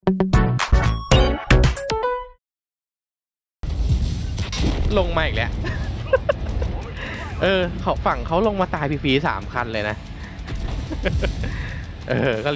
ลงมาอีกแล้ว เขาฝั่งเขาลงมาตายฟรีๆ3 คันเลยนะ ก็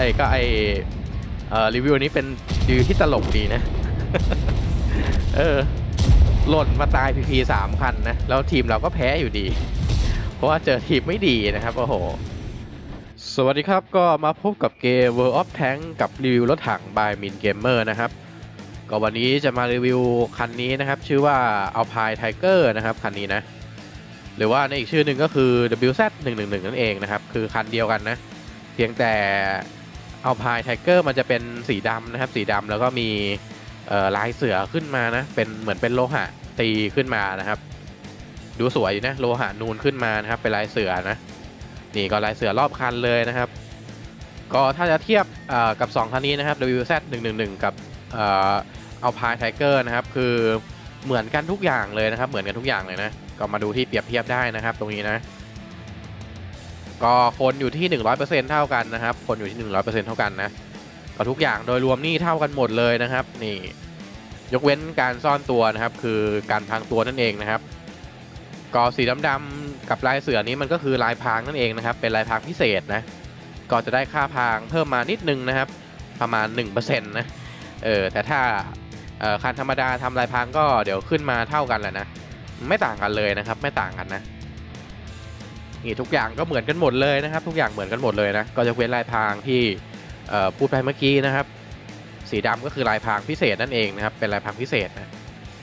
รีวิวนี้เป็นรีวิวที่ตลกดีนะ เออหล่นมาตายฟรีๆ3 คันนะแล้วทีมเราก็แพ้อยู่ดี เพราะว่าเจอทีมไม่ดีนะครับโอ้โหสวัสดีครับก็มาพบกับเกม World of Tank กับรีวิวรถถัง by Min Gamer นะครับก็วันนี้จะมารีวิวคันนี้นะครับชื่อว่า Alpine Tiger นะครับคันนี้นะหรือว่าในอีกชื่อหนึ่งก็คือ WZ111 นั่นเองนะครับคือคันเดียวกันนะเพียงแต่ Alpine Tiger มันจะเป็นสีดำนะครับสีดำแล้วก็มีลายเสือขึ้นมานะเป็นเหมือนเป็นโลหะตีขึ้นมานะครับดูสวยนะโลหะนูนขึ้นมานะครับเป็นลายเสือนะนี่ก็ลายเสือรอบคันเลยนะครับก็ถ้าจะเทียบกับ2คันนี้นะครับ WZ111 กับAlpine Tiger นะครับคือเหมือนกันทุกอย่างเลยนะครับเหมือนกันทุกอย่างเลยนะก็มาดูที่เปรียบเทียบได้นะครับตรงนี้นะก็คนอยู่ที่ 100% เท่ากันนะครับคนอยู่ที่ 100% เท่ากันนะก็ทุกอย่างโดยรวมนี่เท่ากันหมดเลยนะครับนี่ยกเว้นการซ่อนตัวนะครับคือการพรางตัวนั่นเองนะครับก็สีดำๆกับลายเสือนี้มันก็คือลายพรางนั่นเองนะครับเป็นลายพรางพิเศษนะก็จะได้ค่าพรางเพิ่มมานิดนึงนะครับประมาณ 1% นะแต่ถ้าคันธรรมดาทำลายพรางก็เดี๋ยวขึ้นมาเท่ากันแหละนะไม่ต่างกันเลยนะครับไม่ต่างกันนะนี่ทุกอย่างก็เหมือนกันหมดเลยนะครับทุกอย่างเหมือนกันหมดเลยนะก็จะเว้นลายพรางที่พูดไปเมื่อกี้นะครับสีดำก็คือลายพรางพิเศษนั่นเองนะครับเป็นลายพรางพิเศษนะ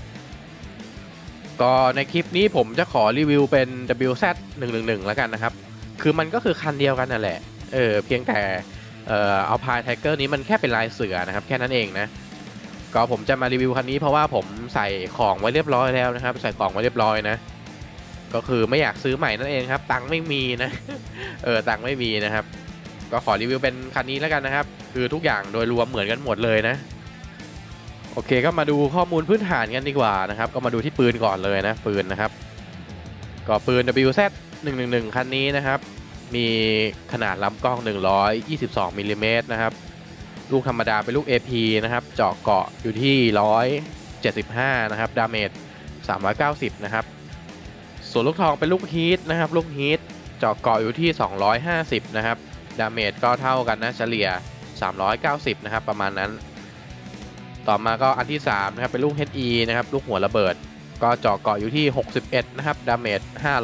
ก็ในคลิปนี้ผมจะขอรีวิวเป็น WZ111 แล้วกันนะครับคือมันก็คือคันเดียวกันนั่นแหละเพียงแต่Alpine Tiger นี้มันแค่เป็นลายเสือนะครับแค่นั้นเองนะก็ผมจะมารีวิวคันนี้เพราะว่าผมใส่ของไว้เรียบร้อยแล้วนะครับใส่ของไว้เรียบร้อยนะก็คือไม่อยากซื้อใหม่นั่นเองครับตังค์ไม่มีนะตังค์ไม่มีนะครับก็ขอรีวิวเป็นคันนี้แล้วกันนะครับคือทุกอย่างโดยรวมเหมือนกันหมดเลยนะโอเคก็มาดูข้อมูลพื้นฐานกันดีกว่านะครับก็มาดูที่ปืนก่อนเลยนะปืนนะครับก็ปืน WZ111 คันนี้นะครับมีขนาดลำกล้อง122มิลลิเมตรนะครับลูกธรรมดาเป็นลูก AP นะครับเจาะเกาะอยู่ที่175นะครับดาเมจ390นะครับส่วนลูกทองเป็นลูกฮีทนะครับลูกฮีทเจาะเกาะอยู่ที่250นะครับดาเมจก็เท่ากันนะเฉลี่ย390นะครับประมาณนั้นต่อมาก็อันที่3นะครับเป็นลูก HE นะครับลูกหัวระเบิดก็เจาะเกาะอยู่ที่61นะครับดาเมจ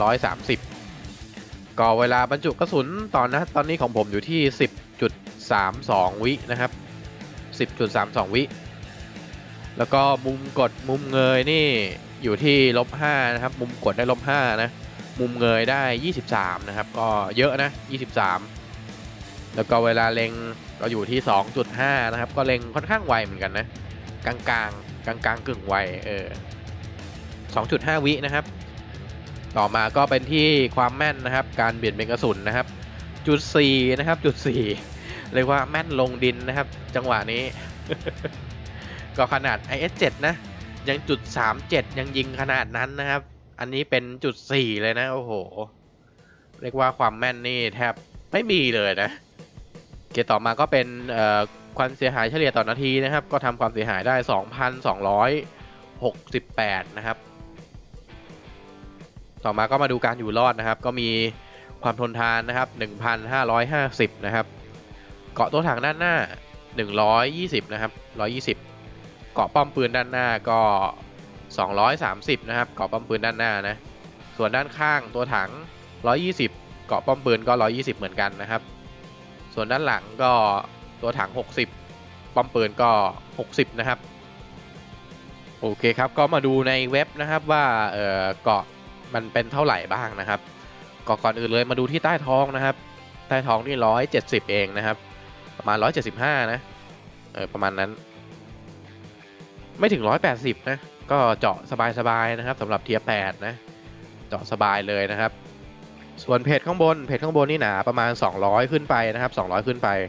530ก็เวลาบรรจุกระสุนตอนนี้ของผมอยู่ที่10.32 วินะครับ10.32 วิแล้วก็มุมกดมุมเงยนี่อยู่ที่-5นะครับมุมกดได้-5นะมุมเงยได้23นะครับก็เยอะนะ23แล้วก็เวลาเล็งก็อยู่ที่ 2.5 นะครับก็เล็งค่อนข้างไวเหมือนกันนะกลางกึ่งไว2.5 วินะครับต่อมาก็เป็นที่ความแม่นนะครับการเบี่ยงเบนกระสุนนะครับ.4นะครับ.4เรียกว่าแม่นลงดินนะครับจังหวะนี้ ก็ขนาด IS-7 นะยัง.37ยังยิงขนาดนั้นนะครับอันนี้เป็น.4เลยนะโอ้โหเรียกว่าความแม่นนี่แทบไม่มีเลยนะเกต่อมาก็เป็นความเสียหายเฉลี่ยต่อนาทีนะครับก็ทำความเสียหายได้ 2,268 นะครับต่อมาก็มาดูการอยู่รอดนะครับก็มีความทนทานนะครับ 1,550 นะครับเกาะตัวถังด้านหน้า120นะครับ120เกาะป้อมปืนด้านหน้าก็230นะครับเกาะป้อมปืนด้านหน้านะส่วนด้านข้างตัวถัง120เกาะป้อมปืนก็120เหมือนกันนะครับส่วนด้านหลังก็ตัวถัง60ป้อมปืนก็60นะครับโอเคครับก็มาดูในเว็บนะครับว่าเกาะมันเป็นเท่าไหร่บ้างนะครับก่อนอื่นเลยมาดูที่ใต้ท้องนะครับใต้ท้องนี่170เองนะครับประมาณ175นะประมาณนั้นไม่ถึง180นะก็เจาะสบายๆนะครับสำหรับเทียร์8นะเจาะสบายเลยนะครับส่วนเพจข้างบนนี่หนาประมาณ200ขึ้นไปนะครับ200ขึ้นไป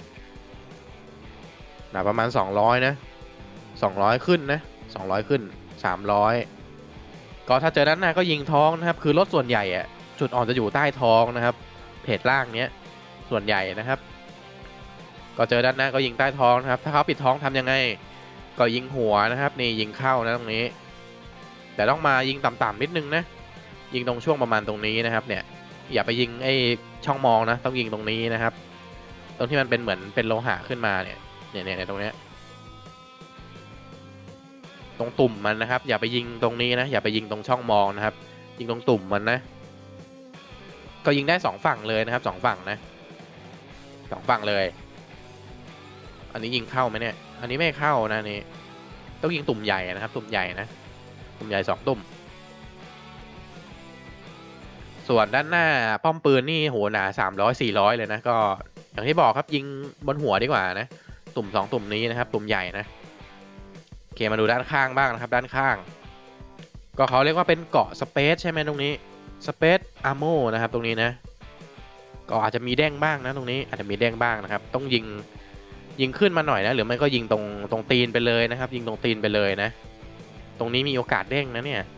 หนาประมาณ200นะ200ขึ้นนะ200ขึ้น300ก็ถ้าเจอด้านหน้าก็ยิงท้องนะครับคือรถส่วนใหญ่อะจุดอ่อนจะอยู่ใต้ท้องนะครับเพจล่างเนี้ยส่วนใหญ่นะครับก็เจอด้านหน้าก็ยิงใต้ท้องนะครับถ้าเขาปิดท้องทำยังไงก็ยิงหัวนะครับนี่ยิงเข้านะตรงนี้แต่ต้องมายิงต่ำๆนิดนึงนะยิงตรงช่วงประมาณตรงนี้นะครับเนี่ยอย่าไปยิงไอ้ช่องมองนะต้องยิงตรงนี้นะครับตรงที่มันเป็นเหมือนเป็นโลหะขึ้นมาเนี่ยตรงเนี้ยตรงตุ่มมันนะครับอย่าไปยิงตรงนี้นะอย่าไปยิงตรงช่องมองนะครับยิงตรงตุ่มมันนะก็ยิงได้2ฝั่งเลยนะครับ2ฝั่งนะ2ฝั่งเลยอันนี้ยิงเข้าไหมเนี่ยอันนี้ไม่เข้านะนี่ต้องยิงตุ่มใหญ่นะครับตุ่มใหญ่นะตุ่มใหญ่2ตุ่มส่วนด้านหน้าป้อมปืนนี่โหหนา300-400เลยนะก็อย่างที่บอกครับยิงบนหัวดีกว่านะตุ่ม2ตุ่มนี้นะครับตุ่มใหญ่นะโอเคมาดูด้านข้างบ้างนะครับด้านข้างก็เขาเรียกว่าเป็นเกาะสเปซใช่ไหมตรงนี้สเปซอาร์โมนะครับตรงนี้นะก็อาจจะมีเด้งบ้างนะตรงนี้อาจจะมีเด้งบ้างนะครับต้องยิงขึ้นมาหน่อยนะหรือไม่ก็ยิงตรงตีนไปเลยนะครับยิงตรงตีนไปเลยนะตรงนี้มีโอกาสเด้งนะเนี่ย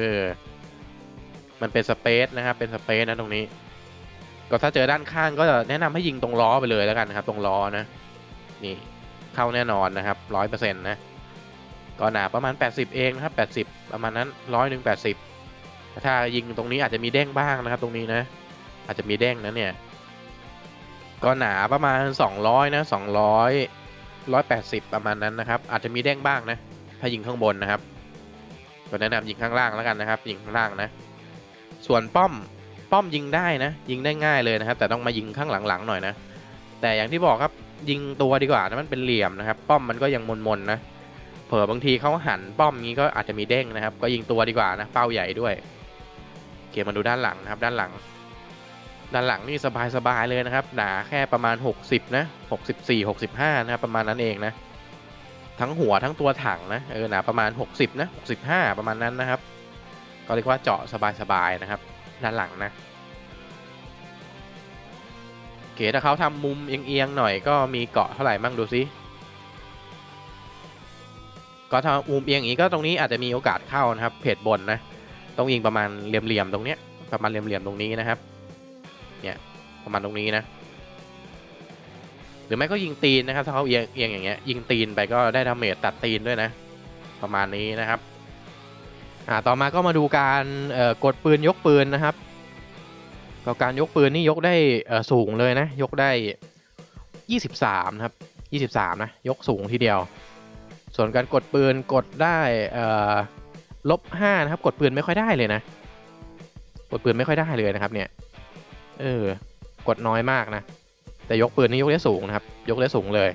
มันเป็นสเปซนะครับเป็นสเปซนะตรงนี้ก็ถ้าเจอด้านข้างก็แนะนำให้ยิงตรงล้อไปเลยแล้วกันนะครับตรงล้อนะนี่เข้าแน่นอนนะครับ100%นะก็หนาประมาณ80เองนะครับ80ประมาณนั้น100-80ถ้ายิงตรงนี้อาจจะมีเด้งบ้างนะครับตรงนี้นะอาจจะมีเด้งนะเนี่ยก็หนาประมาณ200นะ180ประมาณนั้นนะครับอาจจะมีเด้งบ้างนะถ้ายิงข้างบนนะครับก็แนะนำยิงข้างล่างแล้วกันนะครับยิงข้างล่างนะส่วนป้อมยิงได้นะยิงได้ง่ายเลยนะครับแต่ต้องมายิงข้างหลังๆหน่อยนะแต่อย่างที่บอกครับยิงตัวดีกว่านะมันเป็นเหลี่ยมนะครับป้อมมันก็ยังมนนะเผื่อบางทีเขาหันป้อมนี้ก็อาจจะมีเด้งนะครับก็ยิงตัวดีกว่านะเป้าใหญ่ด้วยเกี่ยวมาดูด้านหลังนะครับด้านหลังนี่สบายเลยนะครับหนาแค่ประมาณ60นะ64-65นะครับประมาณนั้นเองนะทั้งหัวทั้งตัวถังนะหนาประมาณ60นะ65ประมาณนั้นนะครับก็เรียกว่าเจาะสบายนะครับด้านหลังนะโอเคถ้าเขาทำมุมเอียงๆหน่อยก็มีเกาะเท่าไหร่มั่งดูซิก็ถ้ามุมเอียงอย่างนี้ก็ตรงนี้อาจจะมีโอกาสเข้านะครับเพจบนนะต้องยิงประมาณเหลี่ยมๆตรงเนี้ยประมาณเหลี่ยมๆตรงนี้นะครับเนี่ยประมาณตรงนี้นะหรือไม่ก็ยิงตีนนะครับถ้าเขาเอียงอย่างเงี้ยยิงตีนไปก็ได้ดาเมจตัดตีนด้วยนะประมาณนี้นะครับต่อมาก็มาดูการกดปืนยกปืนนะครับก็การยกปืนนี่ยกได้สูงเลยนะยกได้23นะครับ23นะยกสูงทีเดียวส่วนการกดปืนกดได้-5นะครับกดปืนไม่ค่อยได้เลยนะกดปืนไม่ค่อยได้เลยนะครับเนี่ยกดน้อยมากนะแต่ยกปืนนี่ยกได้สูงนะครับยกได้สูงเลย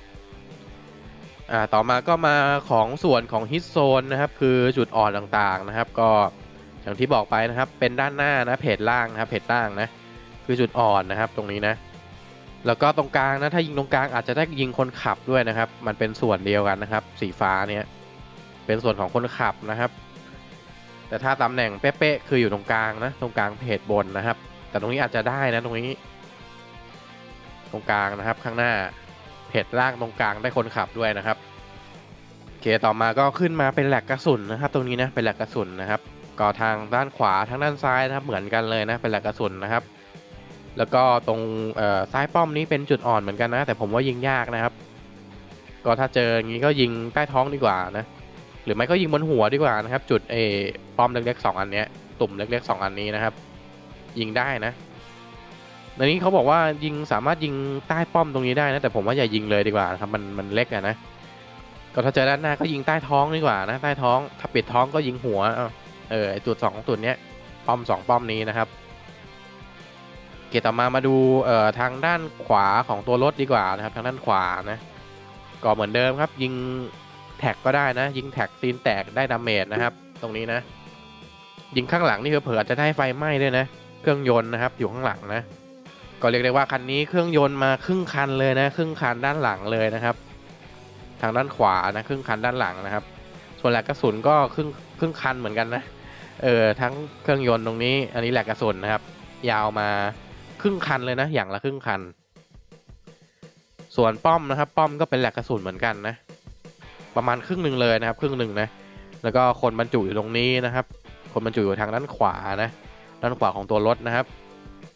ต่อมาก็มาของส่วนของฮิตโซนนะครับคือจุดอ่อนต่างๆนะครับก็อย่างที่บอกไปนะครับเป็นด้านหน้านะเพจล่างนะครับเพจล่างนะคือจุดอ่อนนะครับตรงนี้นะแล้วก็ตรงกลางนะถ้ายิงตรงกลางอาจจะได้ยิงคนขับด้วยนะครับมันเป็นส่วนเดียวกันนะครับสีฟ้าเนี่ยเป็นส่วนของคนขับนะครับแต่ถ้าตำแหน่งเป๊ะๆคืออยู่ตรงกลางนะตรงกลางเพจบนนะครับแต่ตรงนี้อาจจะได้นะตรงนี้ตรงกลางนะครับข้างหน้าเพจล่างตรงกลางได้คนขับด้วยนะครับโอเคต่อมาก็ขึ้นมาเป็นแหลกกระสุนนะครับตรงนี้นะเป็นแหลกกระสุนนะครับก็ทางด้านขวาทางด้านซ้ายนะครับเหมือนกันเลยนะเป็นแหลกกระสุนนะครับแล้วก็ตรงซ้ายป้อมนี้เป็นจุดอ่อนเหมือนกันนะแต่ผมว่ายิงยากนะครับก็ถ้าเจออย่างนี้ก็ยิงใต้ท้องดีกว่านะหรือไม่ก็ยิงบนหัวดีกว่านะครับจุดป้อมเล็กๆ2อันนี้ตุ่มเล็กๆ2อันนี้นะครับยิงได้นะในนี้เขาบอกว่ายิงสามารถยิงใต้ป้อมตรงนี้ได้นะแต่ผมว่าอย่ายิงเลยดีกว่าครับมันเล็กอะนะก็ถ้าเจอด้านหน้าก็ยิงใต้ท้องดีกว่านะใต้ท้องถ้าปิดท้องก็ยิงหัวไอจุด2จุดเนี้ยป้อม2ป้อมนี้นะครับเกต่อมาดูทางด้านขวาของตัวรถดีกว่านะครับทางด้านขวานะก็เหมือนเดิมครับยิงแท็กก็ได้นะยิงแท็กตีนแตกได้ดาเมจนะครับตรงนี้นะยิงข้างหลังนี่เผื่อจะได้ไฟไหม้ด้วยนะเครื่องยนต์นะครับอยู่ข้างหลังนะก็เรียกได้ว่าคันนี้เครื่องยนต์มาครึ่งคันเลยนะครึ่งคันด้านหลังเลยนะครับทางด้านขวานะครึ่งคันด้านหลังนะครับส่วนแหลกกระสุนก็ครึ่งคันเหมือนกันนะทั้งเครื่องยนต์ตรงนี้อันนี้แหลกกระสุนนะครับยาวมาครึ่งคันเลยนะอย่างละครึ่งคันส่วนป้อมนะครับป้อมก็เป็นแหลกกระสุนเหมือนกันนะประมาณครึ่งหนึ่งเลยนะครับครึ่งหนึ่งนะแล้วก็คนบรรจุอยู่ตรงนี้นะครับคนบรรจุอยู่ทางด้านขวานะด้านขวาของตัวรถนะครับ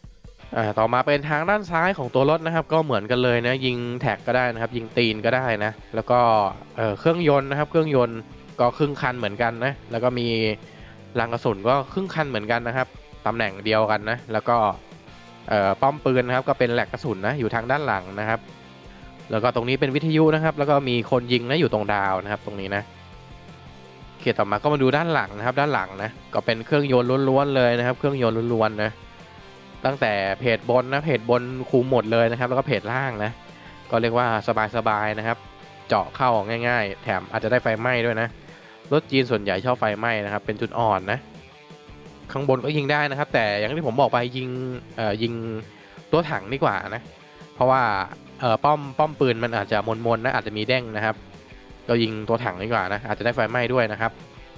ต่อมาเป็นทางด้านซ้ายของตัวรถนะครับก็เหมือนกันเลยนะยิงแท็กก็ได้นะครับยิงตีนก็ได้นะแล้วก็เครื่องยนต์นะครับเครื่องยนต์ก็ครึ่งคันเหมือนกันนะแล้วก็มีรางกระสุนก็ครึ่งคันเหมือนกันนะครับตำแหน่งเดียวกันนะแล้วก็ป้อมปืนนะครับก็เป็นแหลกกระสุนนะอยู่ทางด้านหลังนะครับแล้วก็ตรงนี้เป็นวิทยุนะครับแล้วก็มีคนยิงนะอยู่ตรงดาวนะครับตรงนี้นะโอเคต่อมาก็มาดูด้านหลังนะครับด้านหลังนะก็เป็นเครื่องยนต์ล้วนๆเลยนะครับเครื่องยนต์ล้วนๆนะตั้งแต่เพจบนนะเพจบนคุมหมดเลยนะครับแล้วก็เพจล่างนะก็เรียกว่าสบายๆนะครับเจาะเข้าง่ายๆแถมอาจจะได้ไฟไหม้ด้วยนะรถจีนส่วนใหญ่ชอบไฟไหม้นะครับเป็นจุดอ่อนนะข้างบนก็ยิงได้นะครับแต่อย่างที่ผมบอกไปยิงตัวถังดีกว่านะเพราะว่าป้อมปืนมันอาจจะมนๆนะอาจจะมีเด้งนะครับก็ยิงตัวถังดีกว่านะอาจจะได้ไฟไหม้ด้วยนะครับ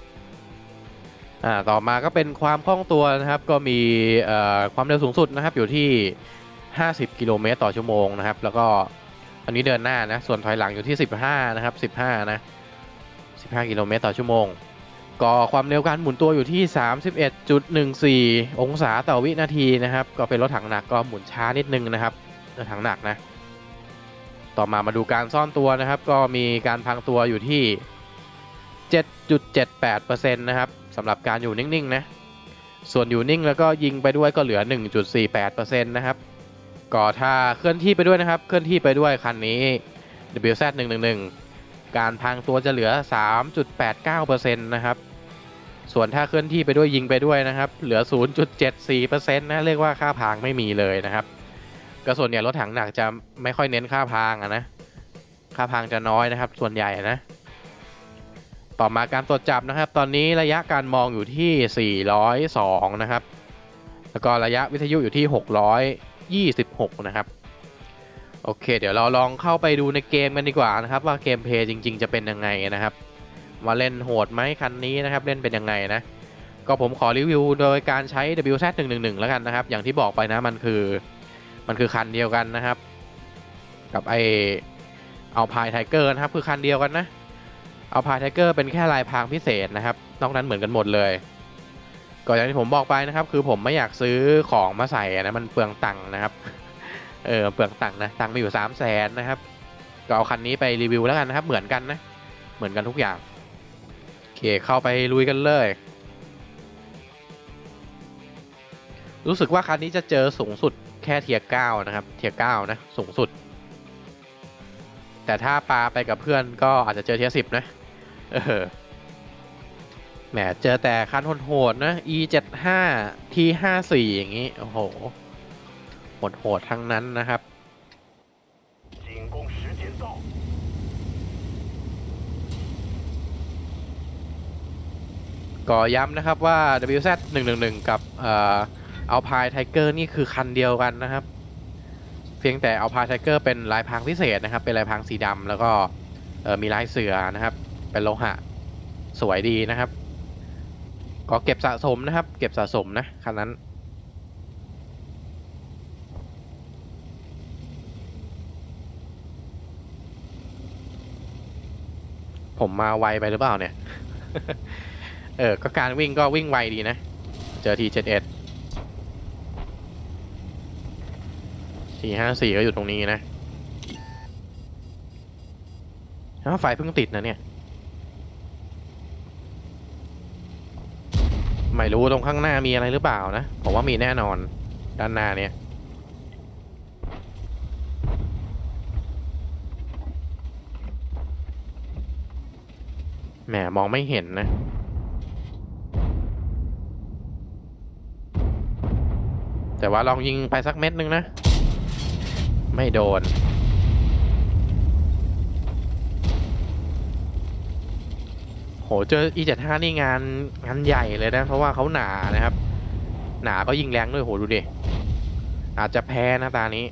ต่อมาก็เป็นความคล่องตัวนะครับก็มีความเร็วสูงสุดนะครับอยู่ที่50กิโลเมตรต่อชั่วโมงนะครับแล้วก็อันนี้เดินหน้านะส่วนถอยหลังอยู่ที่15นะครับ15นะ15กิโลเมตรต่อชั่วโมงก็ความเร็วการหมุนตัวอยู่ที่ 31.14 องศาต่อวินาทีนะครับก็เป็นรถถังหนักก็หมุนช้านิดนึงนะครับรถถังหนักนะต่อมาดูการซ่อนตัวนะครับก็มีการพังตัวอยู่ที่ 7.78% นะครับสำหรับการอยู่นิ่งๆนะส่วนอยู่นิ่งแล้วก็ยิงไปด้วยก็เหลือ 1.48% นะครับก็ถ้าเคลื่อนที่ไปด้วยนะครับเคลื่อนที่ไปด้วยคันนี้ WZ111 การพังตัวจะเหลือ 3.89% นะครับส่วนถ้าเคลื่อนที่ไปด้วยยิงไปด้วยนะครับเหลือ 0.74% นะเรียกว่าค่าพังไม่มีเลยนะครับก็ส่วนใหญ่รถถังหนักจะไม่ค่อยเน้นค่าพังนะค่าพังจะน้อยนะครับส่วนใหญ่นะต่อมาการตรวจจับนะครับตอนนี้ระยะการมองอยู่ที่402นะครับแล้วก็ระยะวิทยุอยู่ที่626นะครับโอเคเดี๋ยวเราลองเข้าไปดูในเกมกันดีกว่านะครับว่าเกมเพลย์จริงๆจะเป็นยังไงนะครับมาเล่นโหดไหมคันนี้นะครับเล่นเป็นยังไงนะก็ผมขอรีวิวโดยการใช้ WZ111 แล้วกันนะครับอย่างที่บอกไปนะมันคือคันเดียวกันนะครับกับเอาพายไทเกอร์นะครับคือคันเดียวกันนะเอาพายไทเกอร์เป็นแค่ลายพรางพิเศษนะครับนอกนั้นเหมือนกันหมดเลยก็อย่างที่ผมบอกไปนะครับคือผมไม่อยากซื้อของมาใส่นะมันเปลืองตังค์นะครับเปลืองตังค์นะตังค์ไปอยู่300,000นะครับก็เอาคันนี้ไปรีวิวแล้วกันนะครับเหมือนกันนะเหมือนกันทุกอย่างโอเคเข้าไปลุยกันเลยรู้สึกว่าคันนี้จะเจอสูงสุดแค่เทียร์9นะครับเทียร์9นะสูงสุดแต่ถ้าปาไปกับเพื่อนก็อาจจะเจอเทียร์10นะแหมเจอแต่คันโหดๆนะ E75 T54 อย่างนี้โอ้โหโหดทั้งนั้นนะครับก็ย้ำนะครับว่า WZ111 กับAlpine Tiger นี่คือคันเดียวกันนะครับเพียงแต่ Alpine Tiger เป็นลายพรางพิเศษนะครับเป็นลายพรางสีดำแล้วก็มีลายเสือนะครับเป็นโลหะสวยดีนะครับก็เก็บสะสมนะครับเก็บสะสมนะคันนั้นผมมาไวไปหรือเปล่าเนี่ย ก็การวิ่งก็วิ่งไวดีนะเจอ T71 T54ก็อยู่ตรงนี้นะแล้วไฟเพิ่งติดนะเนี่ยไม่รู้ตรงข้างหน้ามีอะไรหรือเปล่านะผมว่ามีแน่นอนด้านหน้าเนี่ยแหมมองไม่เห็นนะแต่ว่าลองยิงไปสักเม็ดนึงนะไม่โดนโหเจอ E75 นี่งานใหญ่เลยนะเพราะว่าเขาหนานะครับหนาก็ยิงแรงด้วยโหดูดิอาจจะแพ้นะตานี้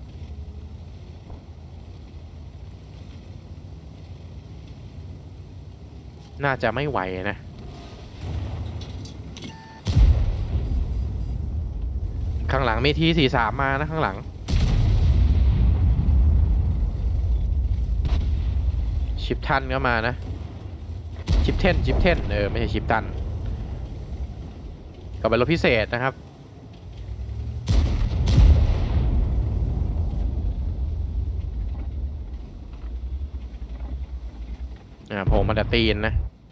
น่าจะไม่ไหวนะข้างหลังมีT43มานะข้างหลังชิปทันก็มานะชิปเทนไม่ใช่ชิปทันก็เป็นรถพิเศษนะครับโผล่มาแต่ตีนนะ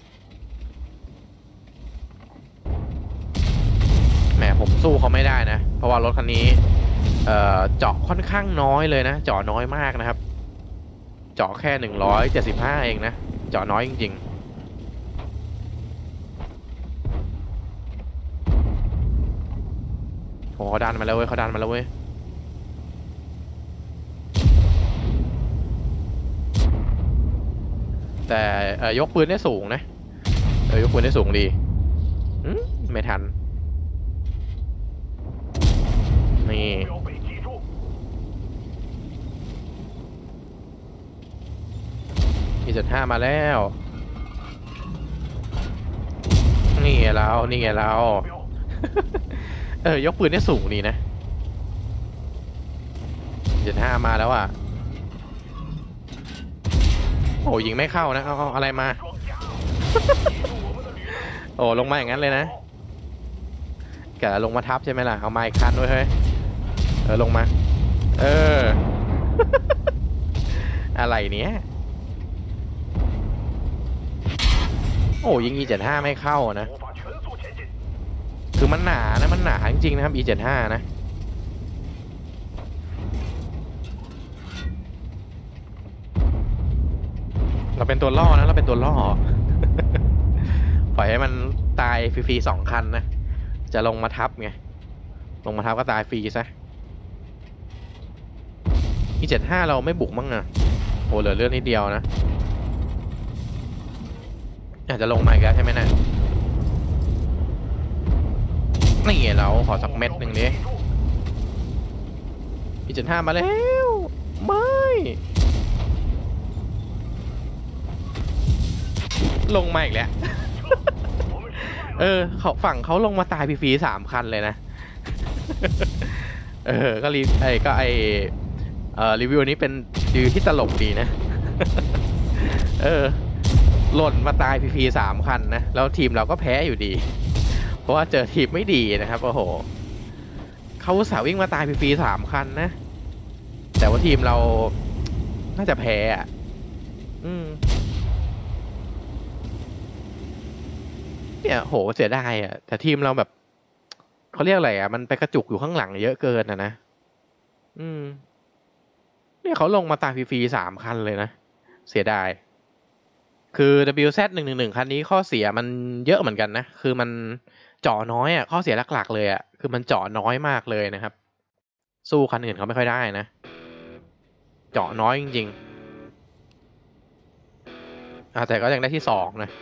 แหมผมสู้เขาไม่ได้นะเพราะว่ารถคันนี้เจาะค่อนข้างน้อยเลยนะเจาะน้อยมากนะครับเจาะแค่175เองนะเจาะน้อยจริงๆโหเขาดันมาแล้วเว้ยเขาดันมาแล้วเว้ยแต่ยกปืนได้สูงนะยกปืนได้สูงดีไม่ทันนี่มี75มาแล้วนี่ไงเรานี่ไงเรา ยกปืนได้สูงดีนะ75มาแล้วอ่ะโอ้ยิงไม่เข้านะเอาอะไรมา โอ้ลงมาอย่างนั้นเลยนะแกลงมาทับใช่ไหมล่ะเอาไม้คันด้วยเฮ้ยลงมาอะไรเนี้ยโอ้ยิง E75ไม่เข้านะคือมันหนานะมันหนาจริงๆนะครับ E75นะเราเป็นตัวล่อนะเราเป็นตัวล่อ ปล่อยให้มันตายฟรีๆ2 คันนะจะลงมาทับไงลงมาทับก็ตายฟรีซะE75เราไม่บุกมั้งอะโอ้เหลือเลือดนิดเดียวนะอาจจะลงมาอีกแล้วใช่ไหมนะนี่เราขอสักเม็ดหนึ่งดิE75มาแล้วไม่ลงมาอีกแล้ว เขาฝั่งเขาลงมาตายฟรีๆ3 คันเลยนะ ก็รีวิวนี้เป็นรีวิวที่ตลกดีนะ หล่นมาตายฟรีๆ3 คันนะแล้วทีมเราก็แพ้อยู่ดีเพราะว่าเจอทีมไม่ดีนะครับโอ้โหเขาสาววิ่งมาตายฟรีๆ3 คันนะแต่ว่าทีมเราน่าจะแพ้อ่ะเนี่ยโหเสียดายอ่ะแต่ทีมเราแบบเขาเรียกอะไรอ่ะมันไปกระจุกอยู่ข้างหลังเยอะเกินนะเนี่ยเขาลงมาตายฟรีๆ3 คันเลยนะเสียดายคือ WZ111 คันนี้ข้อเสียมันเยอะเหมือนกันนะคือมันเจาะน้อยอ่ะข้อเสียหลักๆเลยอ่ะคือมันเจาะน้อยมากเลยนะครับสู้คันอื่นเขาไม่ค่อยได้นะเจาะน้อยจริงๆแต่ก็ยังได้ที่2นะ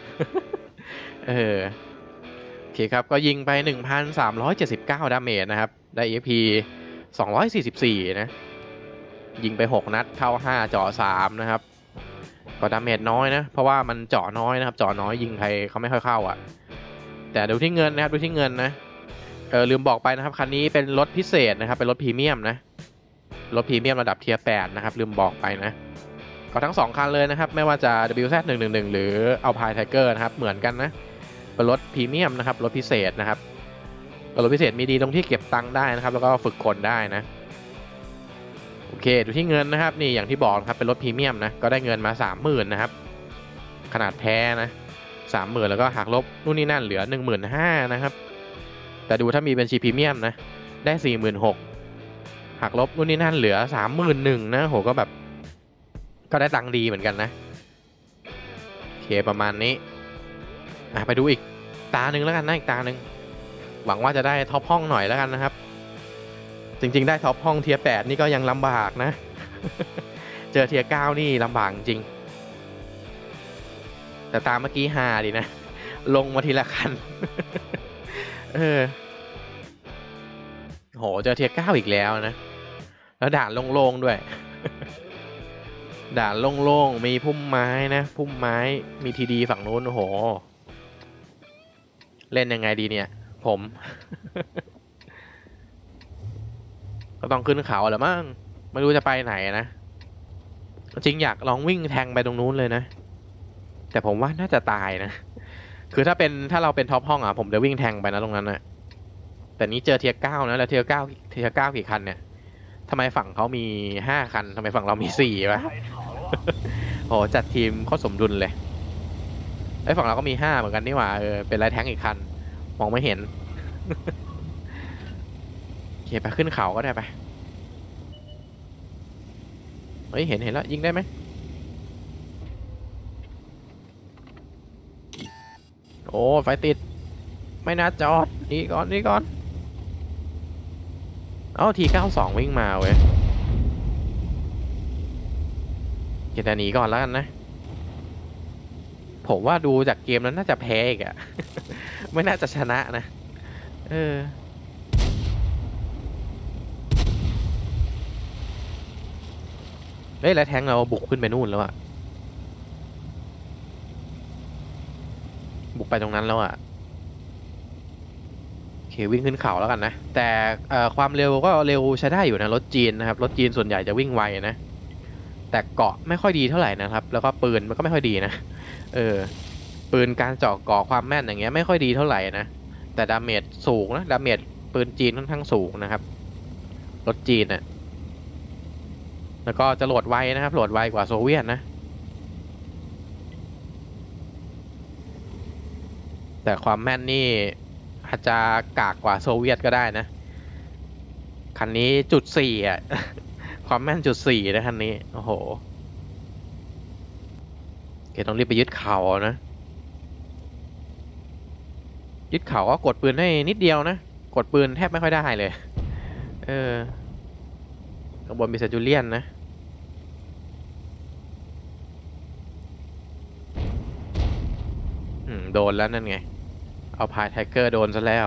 โอเคครับก็ยิงไป 1,379 ดาเมจนะครับได้ EXP 244นะยิงไป6 นัดเข้า5เจาะ3นะครับก็ดาเมจน้อยนะเพราะว่ามันเจาะน้อยนะครับเจาะน้อยยิงใครเขาไม่ค่อยเข้าอ่ะแต่ดูที่เงินนะครับดูที่เงินนะลืมบอกไปนะครับคันนี้เป็นรถพิเศษนะครับเป็นรถพรีเมียมนะรถพรีเมียมระดับเทียร์8นะครับลืมบอกไปนะก็ทั้ง2 คันเลยนะครับไม่ว่าจะ WZ111 หรือ Alpine Tiger นะครับเหมือนกันนะเป็นรถพรีเมียมนะครับรถพิเศษนะครับรถพิเศษมีดีตรงที่เก็บตังค์ได้นะครับแล้วก็ฝึกคนได้นะโอเคดูที่เงินนะครับนี่อย่างที่บอกครับเป็นรถพรีเมียมนะก็ได้เงินมา 30,000 นะครับขนาดแท้นะ 30,000แล้วก็หักลบนู่นนี่นั่นเหลือ 15,000 นะครับแต่ดูถ้ามีบัญชีพรีเมียมนะได้ 46,000หักลบนู่นนี่นั่นเหลือ 31,000นะโหก็แบบก็ได้ตังค์ดีเหมือนกันนะโอเคประมาณนี้ไปดูอีกตาหนึ่งแล้วกันนะอีกตาหนึ่งหวังว่าจะได้ท็อปห้องหน่อยแล้วกันนะครับจริงๆได้ท็อปห้องเทียร์8นี่ก็ยังลำบากนะ เจอเทียร์9นี่ลำบากจริงแต่ตามเมื่อกี้ฮาดีนะลงมาทีละคัน โหเจอเทียร์9อีกแล้วนะแล้วด่านโล่งๆด้วย ด่านโล่งๆมีพุ่มไม้นะพุ่มไม้มีทีดีฝั่งนู้นโอ้โหเล่นยังไงดีเนี่ยผม ก็ต้องขึ้นเขาแหละมั้งไม่รู้จะไปไหนนะจริงอยากลองวิ่งแทงไปตรงนู้นเลยนะแต่ผมว่าน่าจะตายนะคือถ้าเราเป็นท็อปห้องผมจะวิ่งแทงไปนะตรงนั้นนะแต่นี้เจอเทียร์9นะแล้วเทียร์9กี่คันเนี่ยทำไมฝั่งเขามี5 คันทำไมฝั่งเรามี4วะ โอ้จัดทีมโคตรสมดุลเลยไอ้ฝั่งเราก็มี5เหมือนกันนี่หว่าเป็นไรแท้งอีกคันมองไม่เห็น โอเคไปขึ้นเขาก็ได้ไปเฮ้ยเห็นแล้วยิงได้ไหมโอ้ไฟติดไม่น่าจอดนี่ก่อนนี่ก่อนเอ้าT92วิ่งมาเว้ยเกตหนีก่อนแล้วกันนะผมว่าดูจากเกมนั้นน่าจะแพ้อีกอะ ไม่น่าจะชนะนะเออเฮ้ยแล้วแทงเราบุกขึ้นไปนู่นแล้วอะบุกไปตรงนั้นแล้วอะโอเควิ่งขึ้นเขาแล้วกันนะแต่ความเร็วก็เร็วใช้ได้อยู่นะรถจีนนะครับรถจีนส่วนใหญ่จะวิ่งไวนะแต่เกาะไม่ค่อยดีเท่าไหร่นะครับแล้วก็ปืนมันก็ไม่ค่อยดีนะเออปืนการเจาะเกาะความแม่นอย่างเงี้ยไม่ค่อยดีเท่าไหร่นะแต่ดาเมจสูงนะดาเมจปืนจีนค่อนข้างสูงนะครับรถจีนน่ะแล้วก็จะโหลดไวนะครับโหลดไวกว่าโซเวียตนะแต่ความแม่นนี่อาจจะกากกว่าโซเวียตก็ได้นะคันนี้จุด 4อ่ะ ความแม่นจุด 4นะคันนี้โอ้โหเกต้องรีบไปยึดเขานะยึดเขาก็กดปืนให้นิดเดียวนะกดปืนแทบไม่ค่อยได้เลยเออข้างบนมีเซจูเลียนนะโดนแล้วนั่นไงเอาพายไทเกอร์โดนซะแล้ว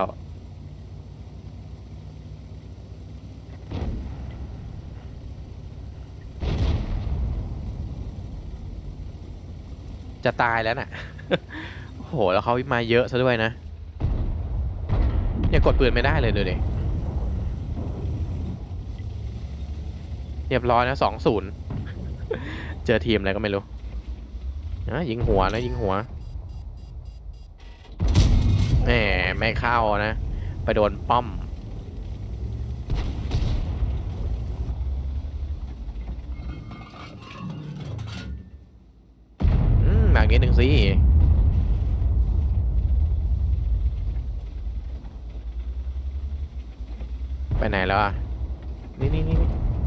จะตายแล้วน่ะ โอ้โหแล้วเขามาเยอะซะด้วยนะยังกดปืนไม่ได้เลยดูดิเรียบร้อยนะ2-0 เจอทีมอะไรก็ไม่รู้ยิงหัวนะยิงหัวแหมไม่เข้านะไปโดนป้อมหนักนิดนึงสิไปไหนแล้วอ่ะนี่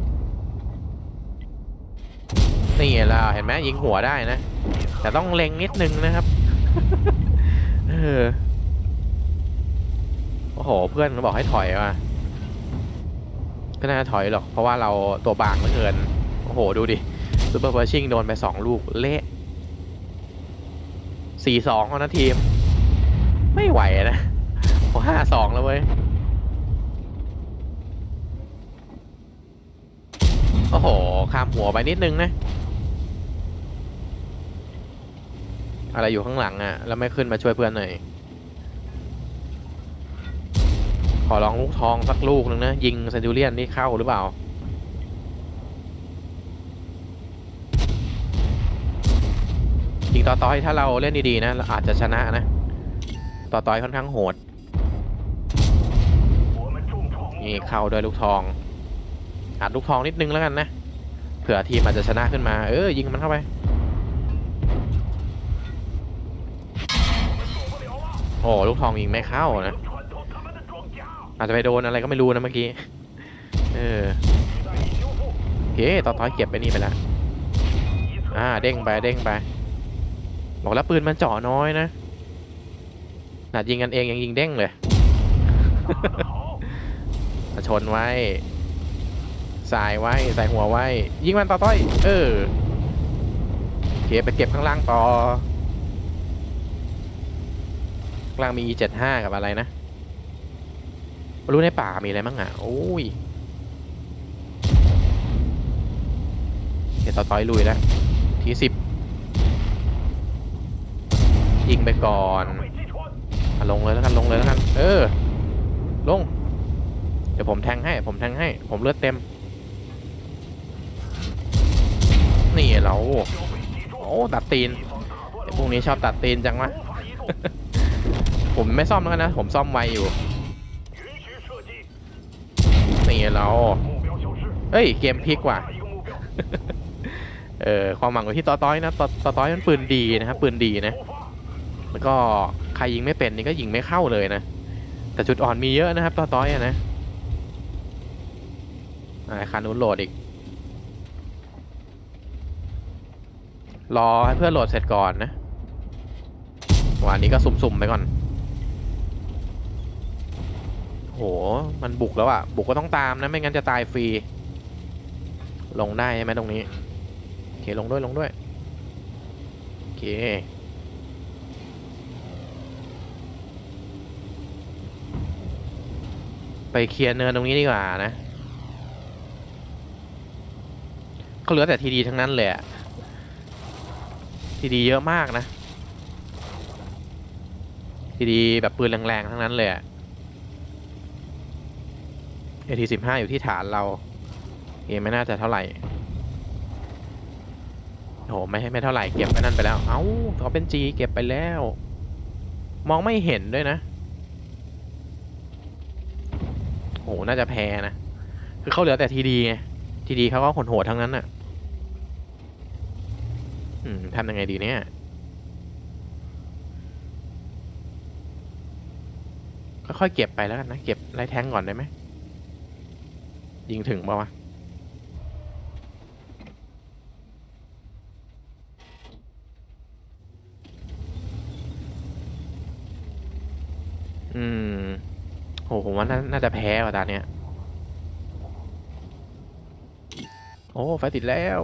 แล้วเห็นไหมยิงหัวได้นะแต่ต้องเล็งนิดนึงนะครับ เออโอ้โหเพื่อนเขาบอกให้ถอยว่ะก็น่าถอยหรอกเพราะว่าเราตัวบางเหลือเกินโอ้โหดูดิซูเปอร์เพอร์ชิงโดนไป2 ลูกเละ4-2เอานะทีมไม่ไหวนะโอ้5-2แล้วเว้ยโอ้โหข้ามหัวไปนิดนึงนะอะไรอยู่ข้างหลังอ่ะแล้วไม่ขึ้นมาช่วยเพื่อนหน่อยขอลองลูกทองสักลูกนึงนะยิงเซนตูเรียนนี่เข้าหรือเปล่ายิงต่อต้อยถ้าเราเล่นดีๆนะเราอาจจะชนะนะต่อต้อยค่อนข้างโหดนี่เข้าด้วยลูกทองอัดลูกทองนิดนึงแล้วกันนะเผื่อทีมอาจจะชนะขึ้นมายิงมันเข้าไปโอ้ลูกทองยิงไม่เข้านะอาจจะไปโดนอะไรก็ไม่รู้นะเมื่อกี้โอเคต่อต้อยเก็บไปนี่ไปแล้วเด้งไปเด้งไปบอกแล้วปืนมันเจาะน้อยนะหนาดยิงกันเองยังยิงเด้งเลย ชนไว้สายไว้ใส่หัวไว้ยิงมันต่อต้อยโอเคไปเก็บข้างล่างต่อข้างล่างมี E75 กับอะไรนะไม่รู้ในป่ามีอะไรบ้างอ่ะโอ้ยเดี๋ยวต่อต้อยลุยแล้วที่10ยิงไปก่อนลงเลยแล้วกันลงเลยแล้วกันลงเดี๋ยวผมแทงให้ผมเลือดเต็มนี่เราโอ้ตัดตีนไอ้พวกนี้ชอบตัดตีนจังวะ ผมไม่ซ่อมแล้วนะผมซ่อมไวอยู่นี่เราเกมพลิกว่ะ ความหวังอยู่ที่ต่อต้อยนะต่อต้อยมันปืนดีนะครับปืนดีนะแล้วก็ใครยิงไม่เป็นนี่ก็ยิงไม่เข้าเลยนะแต่จุดอ่อนมีเยอะนะครับต้อยๆนะคันนู้นโหลดอีกรอให้เพื่อนโหลดเสร็จก่อนนะวันนี้ก็สุ่มๆไปก่อนโหมันบุกแล้วอ่ะบุกก็ต้องตามนะไม่งั้นจะตายฟรีลงได้ใช่ไหมตรงนี้โอเคลงด้วยโอเคไปเคลียร์เนินตรงนี้ดีกว่านะเขาเหลือแต่ทีดีทั้งนั้นเลยอะทีดีเยอะมากนะทีดีแบบปืนแรงๆทั้งนั้นเลยอะAT-15อยู่ที่ฐานเราไม่น่าจะเท่าไหร่โหไม่เท่าไหร่เก็บไปนั่นไปแล้วเอ้าเขาเป็น G เก็บไปแล้วมองไม่เห็นด้วยนะโหน่าจะแพ้นะคือเขาเหลือแต่ทีดีไงทีดีเขาก็โหดทั้งนั้นอ่ะทำยังไงดีเนี่ยค่อยๆเก็บไปแล้วกันนะเก็บไล่แทงก่อนได้ไหมยิงถึงป่าวะโหผมว่าน่าจะแพ้กว่าตาเนี้ยโอ้ไฟติดแล้ว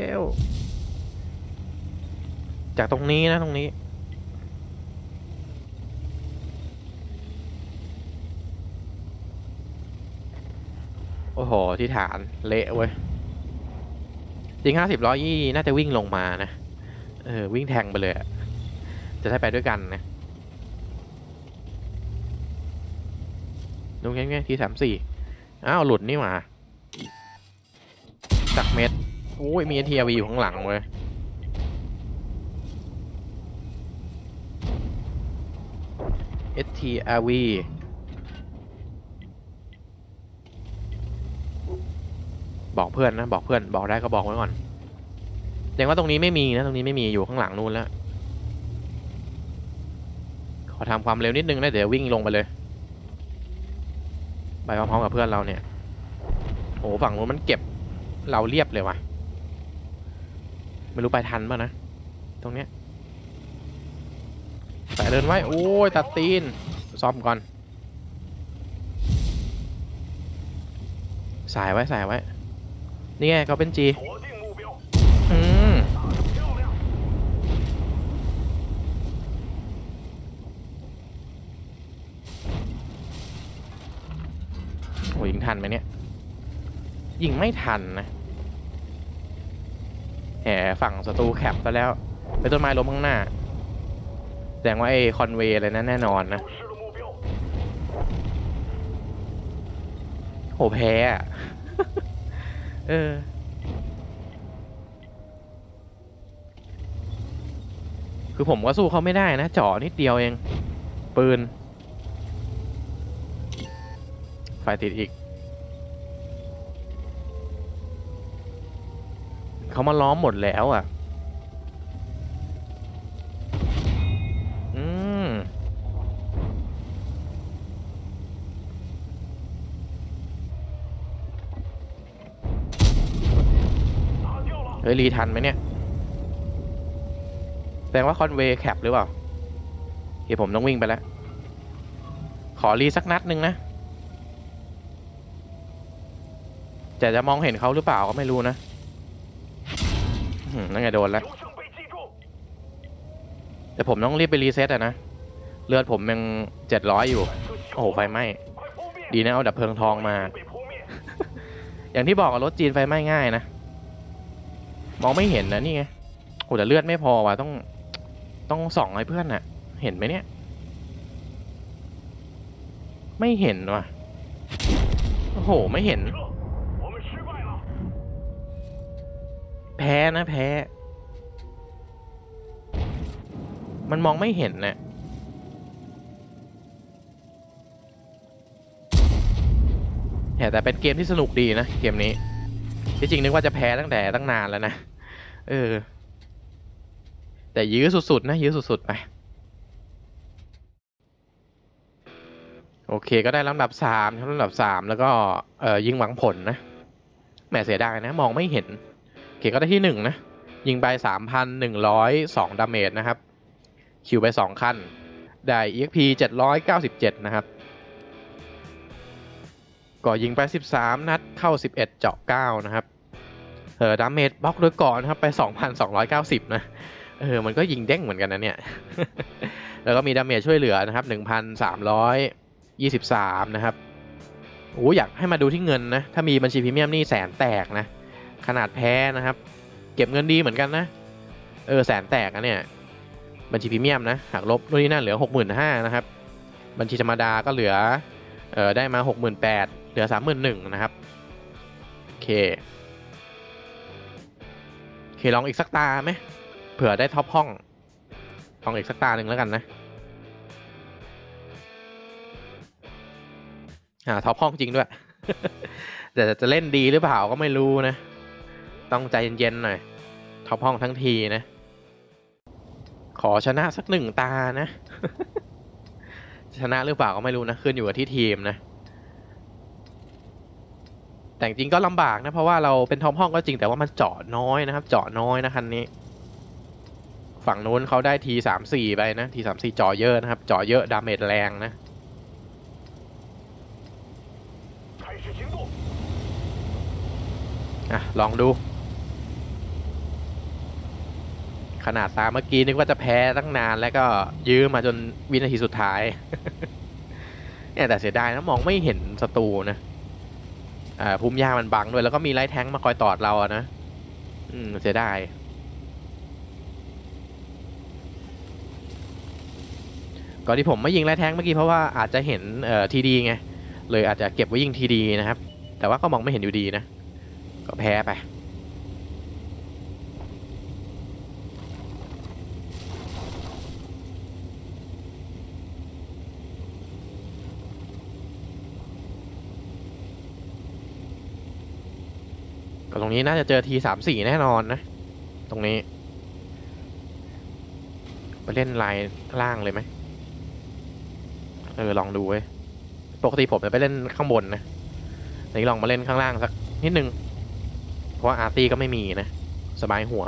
จากตรงนี้นะตรงนี้โอ้โหที่ฐานเละเว้ยจริง50-120น่าจะวิ่งลงมานะวิ่งแทงไปเลยจะได้ไปด้วยกันนะดูง่ายๆที่34อ้าวหลุดนี่หว่าจากเม็ดโอ้ยมี TRV อยู่ข้างหลังเว้ยSTRV บอกเพื่อนนะบอกได้ก็บอกไว้ก่อนแสดงว่าตรงนี้ไม่มีนะตรงนี้ไม่มีอยู่ข้างหลังนู่นแล้วขอทำความเร็วนิดนึงนะเดี๋ยววิ่งลงไปเลยไปพร้อมๆกับเพื่อนเราเนี่ยโอ้ฝั่งนู้นมันเก็บเราเรียบเลยวะไม่รู้ไปทันป่ะนะตรงเนี้ยแต่เดินไว้โอ้ยตัดตีนซ่อมก่อนสายไว้นี่ไงเขาเป็น G โอ้ยิงทันไหมเนี่ยยิงไม่ทันนะแหมฝั่งศัตรูแคปซะแล้วไปต้นไม้ล้มข้างหน้าแสดงว่าไอ้คอนเวย์อะไรนั้นแน่นอนนะโหแพ้อะ คือผมก็สู้เขาไม่ได้นะเจาะนิดเดียวเองปืนไฟติดอีกเขามาล้อมหมดแล้วอ่ะเฮ้ยรีทันไหมเนี่ยแสดงว่าคอนเวย์แคปหรือเปล่าเดี๋ยวผมต้องวิ่งไปแล้วขอรีสักนัดนึงนะจะมองเห็นเขาหรือเปล่าก็ไม่รู้นะนั่นไงโดนแล้วแต่ผมต้องรีบไปรีเซ็ตอะนะเลือดผมยัง700อยู่โอ้โหไฟไหม้ดีนะเอาดับเพลิงทองมา อย่างที่บอกรถจีนไฟไหม้ง่ายนะมองไม่เห็นนะนี่ไงโอ้แต่เลือดไม่พอว่ะต้องส่องให้เพื่อนน่ะเห็นไหมเนี่ยไม่เห็นว่ะโอ้โหไม่เห็นแพ้นะแพ้มันมองไม่เห็นนะแต่เป็นเกมที่สนุกดีนะเกมนี้ที่จริงนึกว่าจะแพ้ตั้งนานแล้วนะแต่ยื้อสุดๆนะยื้อสุดๆไปโอเคก็ได้ลำดับ3ครับลำดับ3แล้วก็ยิงหวังผลนะแหมเสียดายนะมองไม่เห็นโอเคก็ได้ที่1นะยิงไป 3,102 ดาเมจนะครับคิวไป2ขั้นได้ EXP 797นะครับก็ยิงไป13นัดเข้า11เจาะ9นะครับดาเมจบล็อกด้วยก่อนนะครับไป 2,290 นะมันก็ยิงเด้งเหมือนกันนะเนี่ย แล้วก็มีดาเมจช่วยเหลือนะครับ 1,323 นะครับโอ้อยากให้มาดูที่เงินนะถ้ามีบัญชีพรีเมียมนี่แสนแตกนะขนาดแพ้นะครับเก็บเงินดีเหมือนกันนะแสนแตกนะเนี่ยบัญชีพรีเมียมนะหักลบนู่นนี่นั่นเหลือ 65,000 นะครับบัญชีธรรมดาก็เหลือได้มา 68,000 เหลือ 31,000 นะครับโอเคลองอีกสักตาไหมเผื่อได้ท็อปห้องลองอีกสักตาหนึ่งแล้วกันนะท็อปห้องจริงด้วย แต่จะเล่นดีหรือเปล่าก็ไม่รู้นะต้องใจเย็นๆหน่อยท็อปห้องทั้งทีนะขอชนะสัก1 ตานะ ชนะหรือเปล่าก็ไม่รู้นะขึ้นอยู่กับที่ทีมนะแต่จริงก็ลำบากนะเพราะว่าเราเป็นท็อปห้องก็จริงแต่ว่ามันเจาะน้อยนะครับเจาะน้อยนะคันนี้ฝั่งนู้นเขาได้T34ไปนะT34เจาะเยอะนะครับเจาะเยอะดาเมจแรงนะลองดูขนาดตาเมื่อกี้นึกว่าจะแพ้ตั้งนานแล้วก็ยื้อมาจนวินาทีสุดท้าย เนี่ยแต่เสียดายนะมองไม่เห็นศัตรูนะพุ่มหญ้ามันบังด้วยแล้วก็มีไลท์แทงค์มาคอยตอดเราอะนะเสียดายก่อนที่ผมไม่ยิงไลท์แทงค์เมื่อกี้เพราะว่าอาจจะเห็นทีดีไงเลยอาจจะเก็บไว้ยิงทีดีนะครับแต่ว่าก็มองไม่เห็นอยู่ดีนะก็แพ้ไปก็ตรงนี้น่าจะเจอT34แน่นอนนะตรงนี้ไปเล่นลายล่างเลยไหมลองดูเว้ยปกติผมจะไปเล่นข้างบนนะนี่ลองมาเล่นข้างล่างสักนิดนึงเพราะว่าอาร์ตี้ก็ไม่มีนะสบายหัว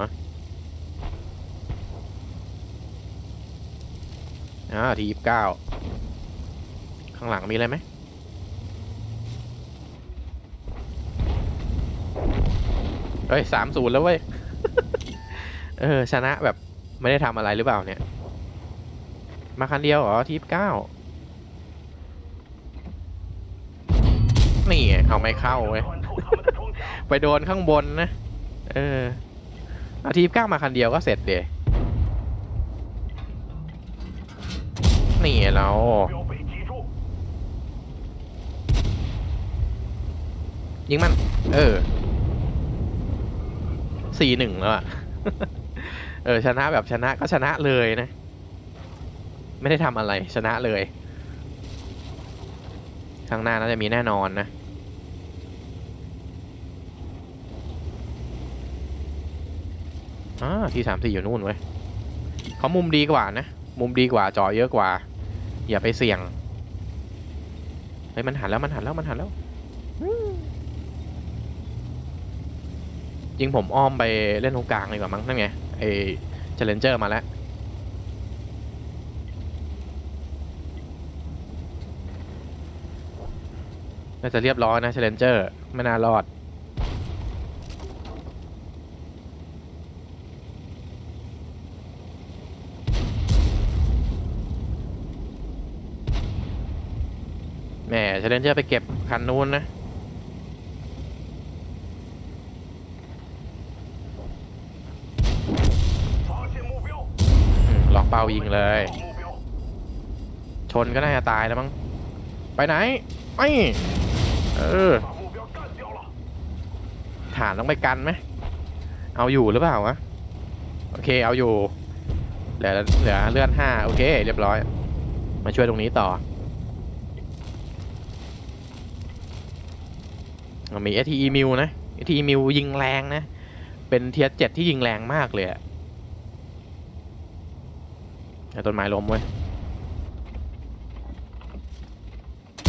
T29ข้างหลังมีอะไรไหมเฮ้ย3-0แล้วเว้ย ชนะแบบไม่ได้ทำอะไรหรือเปล่าเนี่ยมาคันเดียวเหรอT29นี่เอาไม่เข้าเว้ย ไปโดนข้างบนนะT29มาคันเดียวก็เสร็จเดยนี่เรายิงมัน4-1แล้วอะชนะแบบชนะก็ชนะเลยนะไม่ได้ทำอะไรชนะเลยข้างหน้าน่าจะมีแน่นอนนะT34อยู่นู่นเว้ยเขามุมดีกว่านะมุมดีกว่าจอเยอะกว่าอย่าไปเสี่ยงเฮ้ยมันหันแล้วจริงผมอ้อมไปเล่นตรงกลางเลยกว่ามั้งนั่นไงไอ้ Challenger มาแล้วน่าจะเรียบร้อยนะ Challenger ไม่น่ารอดแหม Challenger ไปเก็บคันนู้นนะล็อกเป้ายิงเลยชนก็น่าจะตายแล้วมั้งไปไหนไม่ฐานต้องไปกันไหมเอาอยู่หรือเปล่าวะโอเคเอาอยู่เหลือเลื่อน5โอเคเรียบร้อยมาช่วยตรงนี้ต่อมี STE มิวนะ STE มิวยิงแรงนะเป็นเทียร์7ที่ยิงแรงมากเลยอะต้นไม้ล้มเว้ย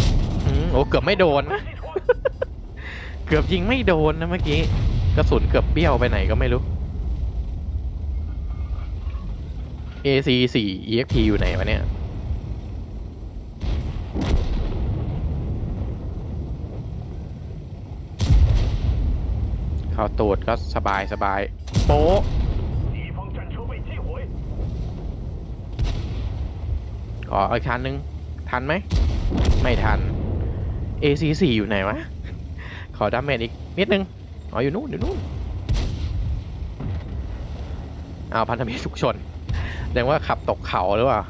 โอ้เกือบไม่โดนนะ เกือบยิงไม่โดนนะเมื่อกี้กระสุนเกือบเบี้ยวไปไหนก็ไม่รู้ AC4 EXP อยู่ไหนวะเนี่ยเข้าตูดก็สบายสบายโป๊ะขออีกคันนึงทันไหมไม่ทัน AC4 อยู่ไหนวะขอดาเมจอีกนิดนึงอ๋ออยู่นู่นอยู่นู่นเอาพันธมิตรฉุกชนแสดงว่าขับตกเขาหรือเปล่า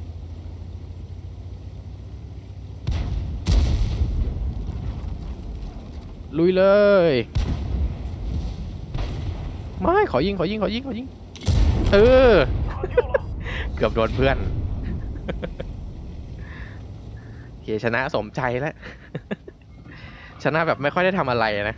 ลุยเลยไม่ขอยิงเออ เกือบโดนเพื่อนโอเคชนะสมใจแล้ว ชนะแบบไม่ค่อยได้ทำอะไรนะ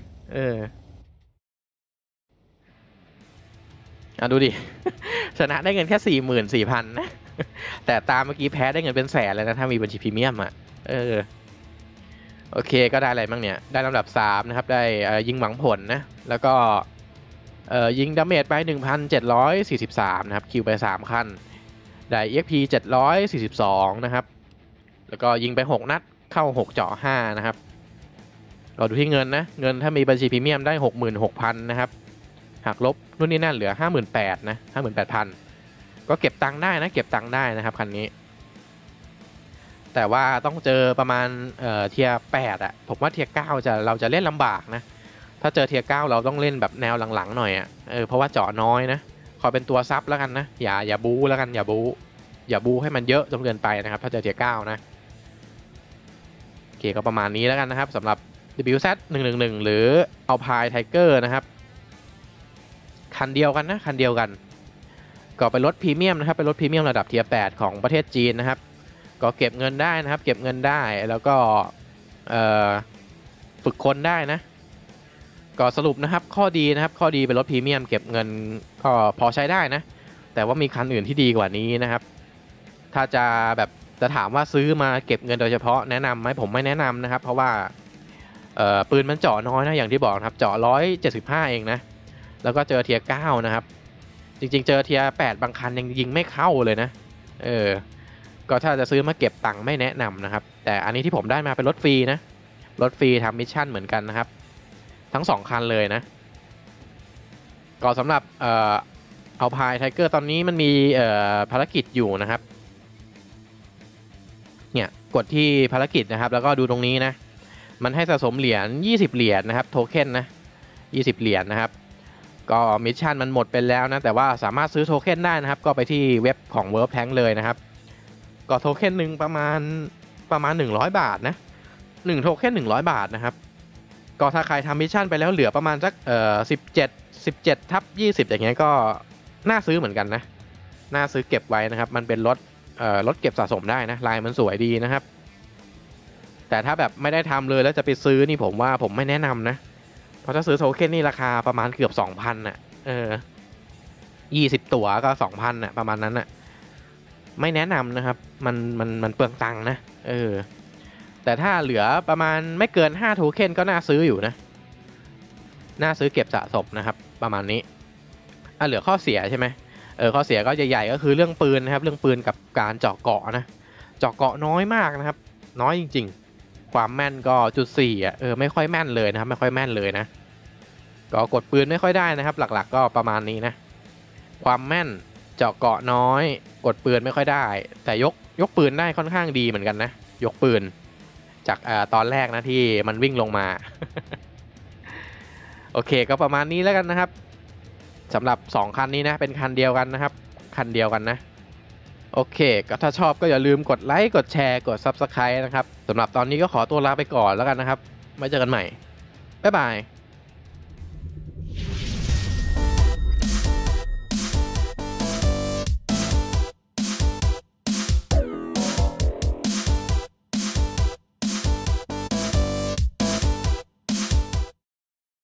ดูดิ ชนะได้เงินแค่44,000นะ แต่ตามเมื่อกี้แพ้ได้เงินเป็นแสนเลยนะถ้ามีบัญชีพรีเมียมอ่ะโอเคก็ได้อะไรบ้างเนี่ยได้ลำดับ3นะครับได้ยิงหวังผลนะแล้วก็ยิงดาเมจไป 1,743 นะครับคิวไป3ขั้นได้ EXP 742นะครับแล้วก็ยิงไป6นัดเข้า6เจาะ5นะครับเราดูที่เงินนะเงินถ้ามีบัญชีพรีเมียมได้ 66,000 นะครับหักลบนู่นนี่นั่นเหลือ 58,000 นะ 58,000 ก็เก็บตังค์ได้นะเก็บตังค์ได้นะครับคันนี้แต่ว่าต้องเจอประมาณเทียร์8อ่ะผมว่าเทียร์9เราจะเล่นลำบากนะถ้าเจอเทียร์9เราต้องเล่นแบบแนวหลังๆหน่อยอ่ะเพราะว่าเจาะน้อยนะขอเป็นตัวซับแล้วกันนะอย่าบู๊แล้วกันอย่าบู๊ให้มันเยอะจนเกินไปนะครับถ้าเจอเทียร์9นะโอเคก็ประมาณนี้แล้วกันนะครับสำหรับ WZ 111หรือ Alpine Tiger นะครับคันเดียวกันนะคันเดียวกันก็เป็นรถพรีเมียมนะครับเป็นรถพรีเมียมระดับเทียร์8ของประเทศจีนนะครับก็เก็บเงินได้นะครับเก็บเงินได้แล้วก็ฝึกคนได้นะก็สรุปนะครับข้อดีนะครับข้อดีเป็นรถพรีเมียมเก็บเงินก็พอใช้ได้นะแต่ว่ามีคันอื่นที่ดีกว่านี้นะครับถ้าจะแบบจะถามว่าซื้อมาเก็บเงินโดยเฉพาะแนะนำไหมผมไม่แนะนำนะครับเพราะว่าปืนมันเจาะน้อยนะอย่างที่บอกครับเจาะ175เองนะแล้วก็เจอเทียร์9นะครับจริงๆเจอเทียร์8บางคันยังยิงไม่เข้าเลยนะก็ถ้าจะซื้อมาเก็บตังค์ไม่แนะนำนะครับแต่อันนี้ที่ผมได้มาเป็นรถฟรีนะรถฟรีทำมิชชั่นเหมือนกันนะครับทั้ง2คันเลยนะก็สำหรับAlpine Tiger ตอนนี้มันมีภารกิจอยู่นะครับเนี่ยกดที่ภารกิจนะครับแล้วก็ดูตรงนี้นะมันให้สะสมเหรียญ20เหรียญนะครับโทเค็นนะ20เหรียญนะครับก็มิชชั่นมันหมดไปแล้วนะแต่ว่าสามารถซื้อโทเค็นได้นะครับก็ไปที่เว็บของ World Tank เลยนะครับก็โทเค็นหนึ่งประมาณ100 บาทนะ1โทเค็น100 บาทนะครับก็ถ้าใครทำมิชชั่นไปแล้วเหลือประมาณสัก17/20อย่างเงี้ยก็น่าซื้อเหมือนกันนะน่าซื้อเก็บไว้นะครับมันเป็นรถเก็บสะสมได้นะลายมันสวยดีนะครับแต่ถ้าแบบไม่ได้ทำเลยแล้วจะไปซื้อนี่ผมว่าผมไม่แนะนำนะเพราะถ้าซื้อโทเค็นนี่ราคาประมาณเกือบ 2,000 น่ะ20 ตั๋วก็ 2,000 น่ะประมาณนั้นน่ะไม่แนะนำนะครับมันเปลืองตังค์นะแต่ถ้าเหลือประมาณไม่เกิน5โทเค็นก็น่าซื้ออยู่นะน่าซื้อเก็บสะสมนะครับประมาณนี้เหลือข้อเสียใช่ไหมข้อเสียก็ใหญ่ๆก็คือเรื่องปืนนะครับเรื่องปืนกับการเจาะเกาะนะเจาะเกาะน้อยมากนะครับน้อยจริงๆความแม่นก็.4อ่ะไม่ค่อยแม่นเลยนะครับไม่ค่อยแม่นเลยนะก็กดปืนไม่ค่อยได้นะครับหลักๆก็ประมาณนี้นะความแม่นเจาะเกาะน้อยกดปืนไม่ค่อยได้แต่ยกปืนได้ค่อนข้างดีเหมือนกันนะยกปืนจากตอนแรกนะที่มันวิ่งลงมา โอเคก็ประมาณนี้แล้วกันนะครับสำหรับ2คันนี้นะเป็นคันเดียวกันนะครับคันเดียวกันนะโอเคก็ถ้าชอบก็อย่าลืมกดไลค์กดแชร์กด Subscribe นะครับสำหรับตอนนี้ก็ขอตัวลาไปก่อนแล้วกันนะครับไว้เจอกันใหม่บ๊ายบาย